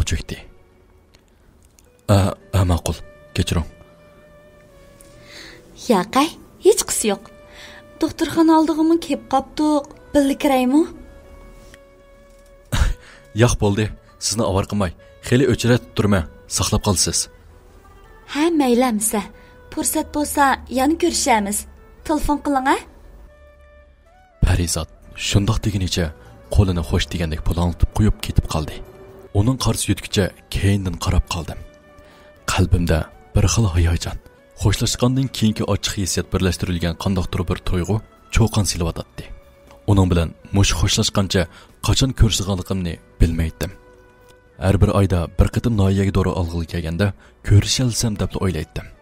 qo'liga cho'kdi. Ma'qul, kechiring. Yaqay, hech qisi yo'q. Doktorxona oldig'imi kelib qopdiq, birga kiraymi? Yo'q bo'ldi. Sizni avar qilmay, xeli o'chirat turma, saqlab qolsiz. Ha, maylamsa. Fursat bo'lsa, yana ko'rishamiz. Telefon qiling-a. Parizod shundoq degunicha qo'lini xo'sh degandek pulangitib qo'yib ketib qoldi. Uning qarshi yutkicha keyindan qarab qoldim. Qalbimda bir xil hayajon, xo'shlashgandan keyingi ochiq hissiyat birlashtirilgan qandoqdir bir tuyg'u cho'qon silyotdi. Uning bilan mush xo'shlashgancha qachon ko'rishganligimni bilmaydim. Har bir oyda bir qitim noyaga doğru olg'ili kelganda ko'rishalsam deb o'ylaydim.